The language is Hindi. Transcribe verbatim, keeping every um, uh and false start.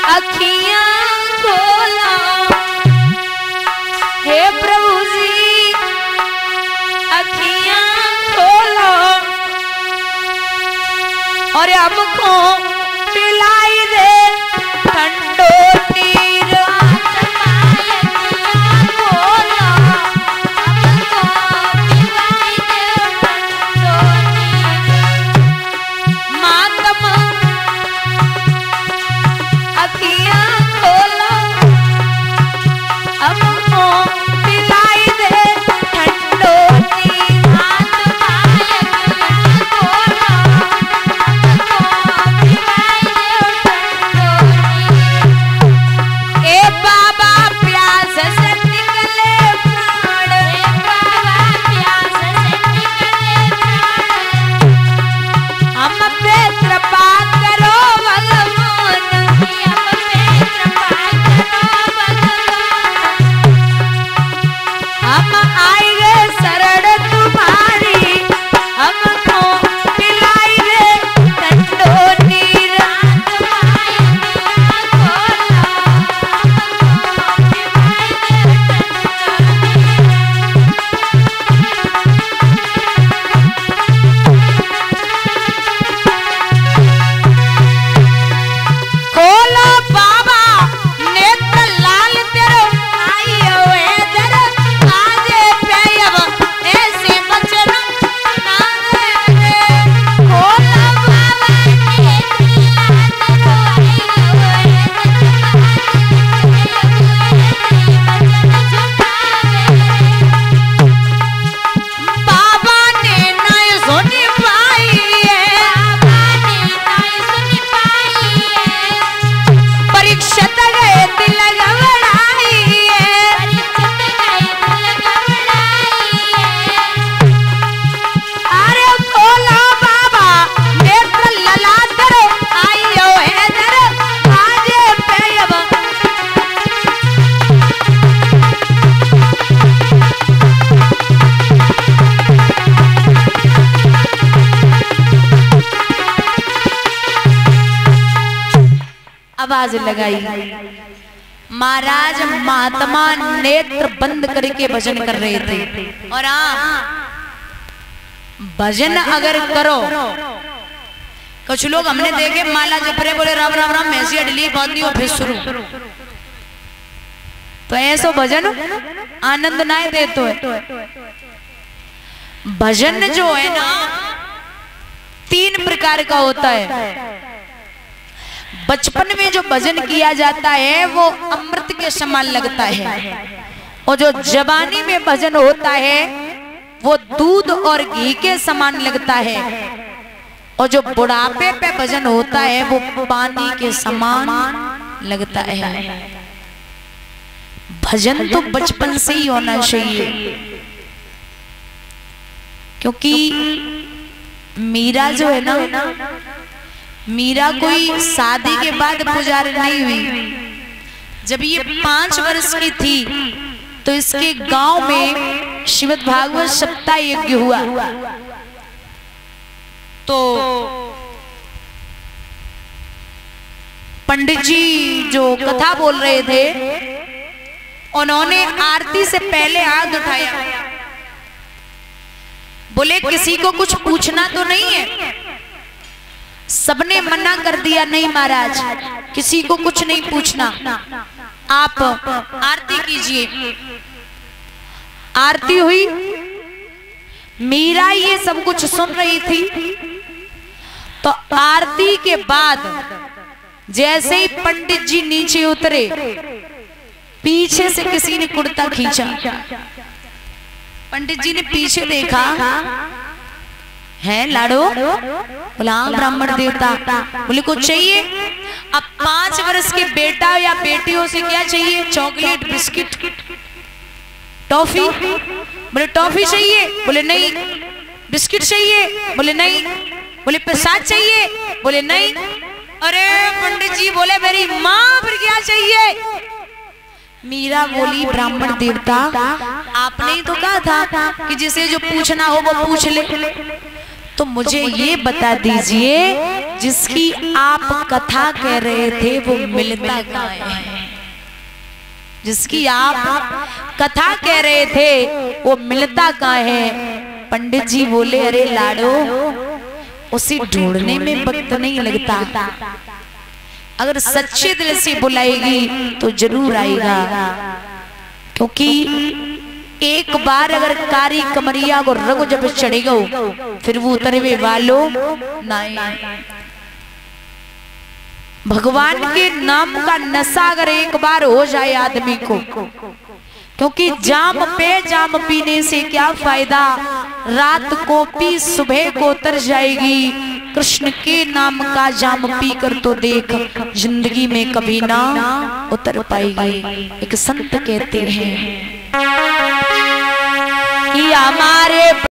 अखियां खोला हे प्रभु जी, अखियां खोलो और हमको पिलाई दे ठंडो नीर। आवाज लगाई। महाराज महात्मा नेत्र बंद करके भजन कर रहे थे। और हाँ, भजन अगर करो, कुछ लोग हमने देखे माला जप रहे, बोले राम राम राम मैसी अडली बांधी और फिर शुरू, तो ऐसा भजन आनंद ना दे। तो भजन जो है ना तीन प्रकार का होता है। बचपन में जो भजन किया जाता है वो अमृत के समान लगता है, और जो जवानी में भजन होता है वो दूध और घी के समान लगता है, और जो बुढ़ापे पे भजन होता है वो पानी के समान लगता है। भजन तो बचपन से ही होना चाहिए, क्योंकि मीरा जो है ना, मीरा कोई शादी के बाद पुजारी नहीं हुई। जब ये पांच वर्ष की थी तो इसके गांव में श्रीमद् भागवत सप्ताह यज्ञ हुआ। तो पंडित जी जो कथा बोल रहे थे, उन्होंने आरती से पहले हाथ उठाया, बोले किसी को कुछ पूछना तो नहीं है। सबने मना कर दिया, नहीं महाराज किसी को कुछ नहीं पूछना, आप आरती कीजिए। आरती हुई, मीरा ये सब कुछ सुन रही थी। तो आरती के बाद जैसे ही पंडित जी नीचे उतरे, पीछे से किसी ने कुर्ता खींचा। पंडित जी ने पीछे देखा, है लाडो? बोला ब्राह्मण देवता। बोले कुछ चाहिए? अब पांच वर्ष के बेटा या बेटियों से क्या चाहिए? Chocolate, biscuit, toffee. बोले टॉफी चाहिए? बोले नहीं। बिस्किट चाहिए? बोले नहीं। बोले प्रसाद चाहिए? बोले नहीं। अरे पंडित जी बोले मेरी माँ, फिर क्या चाहिए? मीरा बोली ब्राह्मण देवता, आपने ही तो कहा था कि जिसे जो पूछना हो वो पूछ ले। तो मुझे ये बता दीजिए, जिसकी आप कथा कह रहे थे वो मिलता कहाँ है? जिसकी आप कथा कह रहे थे वो मिलता कहाँ है? पंडित जी बोले, अरे लाडो, उसे ढूंढने में वक्त नहीं लगता, अगर सच्चे दिल से बुलाएगी तो जरूर आएगा। क्योंकि एक बार अगर कारी कमरिया को रगो जब चढ़ेगा फिर वो उतरवे वालो नहीं। भगवान के नाम का नशा अगर एक बार हो जाए आदमी को, क्योंकि जाम पे जाम पीने से क्या फायदा, रात को पी सुबह को उतर जाएगी। कृष्ण के नाम का जाम पी कर तो देख, जिंदगी में कभी ना उतर पाएगी। एक संत कहते हैं कि हमारे